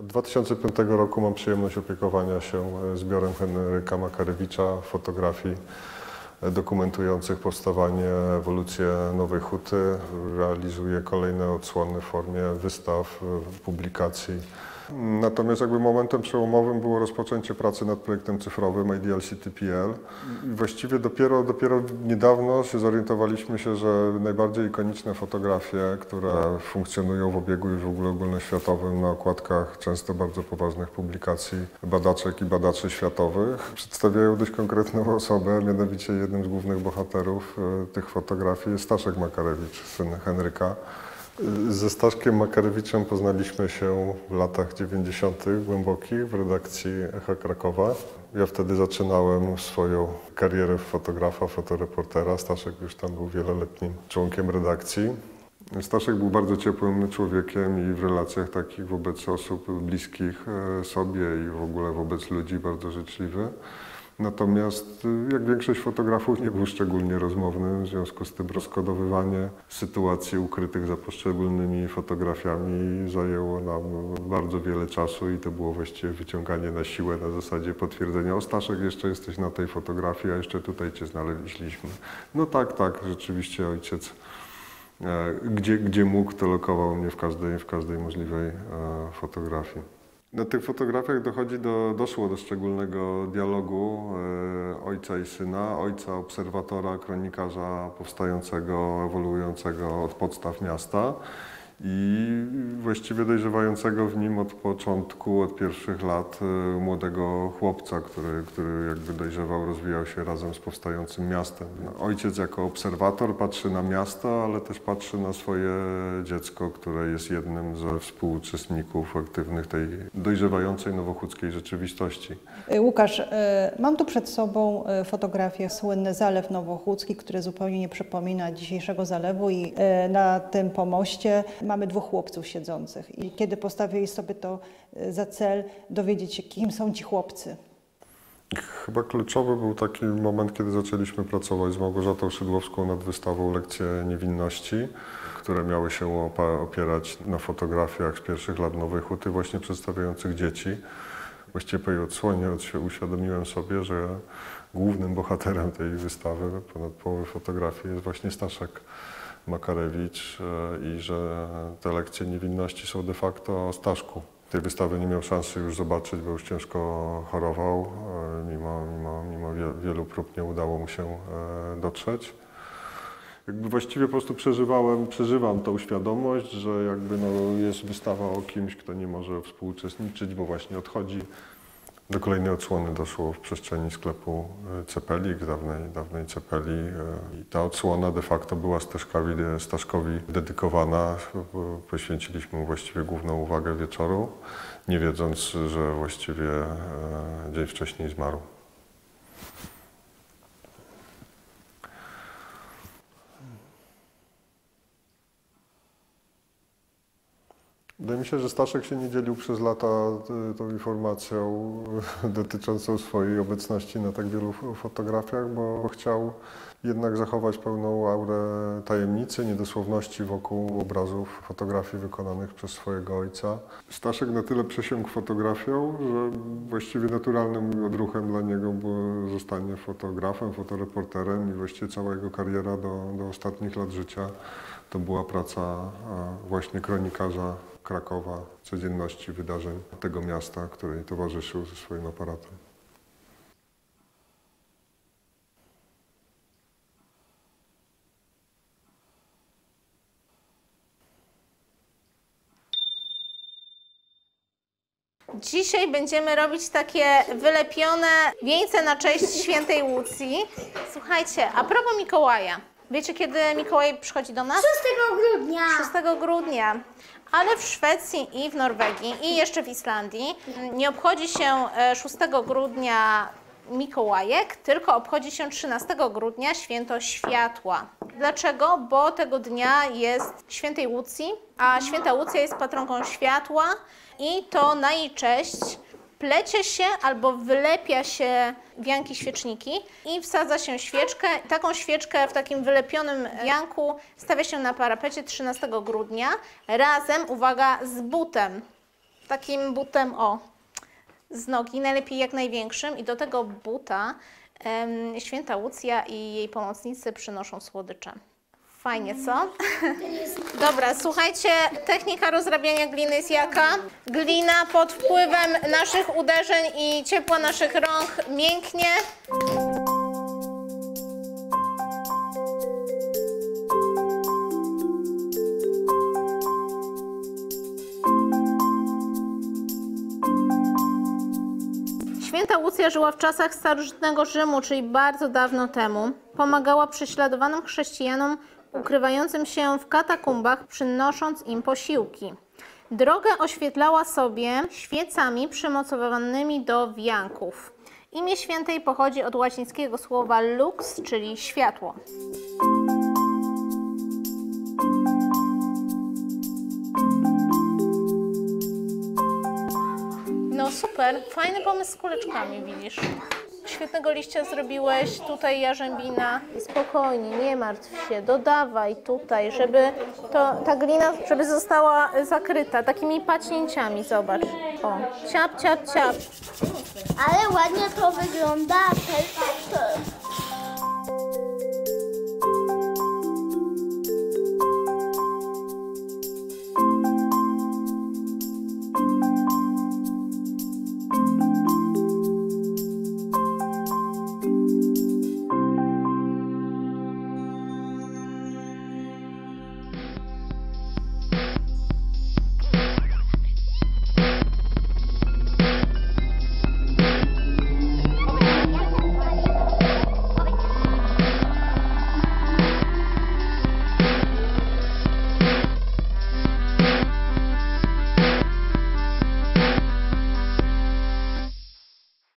2005 roku mam przyjemność opiekowania się zbiorem Henryka Makarewicza fotografii dokumentujących powstawanie, ewolucję Nowej Huty. Realizuję kolejne odsłony w formie wystaw, publikacji. Natomiast momentem przełomowym było rozpoczęcie pracy nad projektem cyfrowym Ideal City.pl. Właściwie dopiero niedawno zorientowaliśmy się, że najbardziej ikoniczne fotografie, które funkcjonują w obiegu już w ogóle ogólnoświatowym na okładkach często bardzo poważnych publikacji badaczek i badaczy światowych, przedstawiają dość konkretną osobę, mianowicie jednym z głównych bohaterów tych fotografii jest Staszek Makarewicz, syn Henryka. Ze Staszkiem Makarewiczem poznaliśmy się w latach 90. głębokich w redakcji Echa Krakowa. Ja wtedy zaczynałem swoją karierę fotografa, fotoreportera. Staszek już tam był wieloletnim członkiem redakcji. Staszek był bardzo ciepłym człowiekiem i w relacjach takich wobec osób bliskich sobie i w ogóle wobec ludzi bardzo życzliwy. Natomiast jak większość fotografów nie był szczególnie rozmowny, w związku z tym rozkodowywanie sytuacji ukrytych za poszczególnymi fotografiami zajęło nam bardzo wiele czasu i to było właściwie wyciąganie na siłę na zasadzie potwierdzenia: o Staszek, jeszcze jesteś na tej fotografii, a jeszcze tutaj cię znaleźliśmy. No tak, rzeczywiście ojciec gdzie mógł, to lokował mnie w każdej możliwej fotografii. Na tych fotografiach doszło do szczególnego dialogu ojca i syna, ojca obserwatora, kronikarza powstającego, ewoluującego od podstaw miasta i właściwie dojrzewającego w nim od początku, od pierwszych lat młodego chłopca, który jakby dojrzewał, rozwijał się razem z powstającym miastem. Ojciec jako obserwator patrzy na miasto, ale też patrzy na swoje dziecko, które jest jednym ze współuczestników aktywnych tej dojrzewającej nowochódzkiej rzeczywistości. Łukasz, mam tu przed sobą fotografię, słynny Zalew Nowochódzki, który zupełnie nie przypomina dzisiejszego zalewu, i na tym pomoście mamy dwóch chłopców siedzących. I kiedy postawili sobie to za cel, dowiedzieć się, kim są ci chłopcy. Chyba kluczowy był taki moment, kiedy zaczęliśmy pracować z Małgorzatą Szydłowską nad wystawą Lekcje Niewinności, które miały się opierać na fotografiach z pierwszych lat Nowej Huty, właśnie przedstawiających dzieci. Właściwie po jej odsłonie uświadomiłem sobie, że głównym bohaterem tej wystawy, ponad połowy fotografii, jest właśnie Staszek Makarewicz i że te lekcje niewinności są de facto o Staszku. Tej wystawy nie miał szansy już zobaczyć, bo już ciężko chorował. Mimo wielu prób nie udało mu się dotrzeć. Właściwie po prostu przeżywam tą świadomość, że jest wystawa o kimś, kto nie może współuczestniczyć, bo właśnie odchodzi. Do kolejnej odsłony doszło w przestrzeni sklepu Cepelik, dawnej Cepeli. I ta odsłona de facto była Staszkowi dedykowana. Poświęciliśmy mu właściwie główną uwagę wieczoru, nie wiedząc, że właściwie dzień wcześniej zmarł. Wydaje mi się, że Staszek się nie dzielił przez lata tą informacją dotyczącą swojej obecności na tak wielu fotografiach, bo chciał jednak zachować pełną aurę tajemnicy, niedosłowności wokół obrazów fotografii wykonanych przez swojego ojca. Staszek na tyle przesiąkł fotografią, że właściwie naturalnym odruchem dla niego było zostanie fotografem, fotoreporterem i właściwie cała jego kariera do ostatnich lat życia to była praca właśnie kronikarza Krakowa, codzienności wydarzeń tego miasta, której towarzyszył ze swoim aparatem. Dzisiaj będziemy robić takie wylepione wieńce na cześć świętej Łucji. Słuchajcie, a propos Mikołaja. Wiecie, kiedy Mikołaj przychodzi do nas? 6 grudnia. 6 grudnia. Ale w Szwecji i w Norwegii i jeszcze w Islandii nie obchodzi się 6 grudnia Mikołajek, tylko obchodzi się 13 grudnia święto światła. Dlaczego? Bo tego dnia jest świętej Łucji, a święta Łucja jest patronką światła i to na jej cześć plecie się albo wylepia się wianki świeczniki i wsadza się świeczkę. Taką świeczkę w takim wylepionym wianku stawia się na parapecie 13 grudnia razem, uwaga, z butem. takim butem, z nogi, najlepiej jak największym i do tego buta święta Łucja i jej pomocnicy przynoszą słodycze. Fajnie, co? Dobra, słuchajcie, technika rozrabiania gliny jest jaka? Glina pod wpływem naszych uderzeń i ciepła naszych rąk mięknie. Święta Łucja żyła w czasach starożytnego Rzymu, czyli bardzo dawno temu. Pomagała prześladowanym chrześcijanom ukrywającym się w katakumbach, przynosząc im posiłki. Drogę oświetlała sobie świecami przymocowanymi do wianków. Imię świętej pochodzi od łacińskiego słowa lux, czyli światło. No super, fajny pomysł z kuleczkami, widzisz. Świetnego liścia zrobiłeś, tutaj jarzębina. Spokojnie, nie martw się, dodawaj tutaj, żeby ta glina żeby została zakryta takimi paćnięciami, zobacz. O, ciap, ciap, ciap. Ale ładnie to wygląda,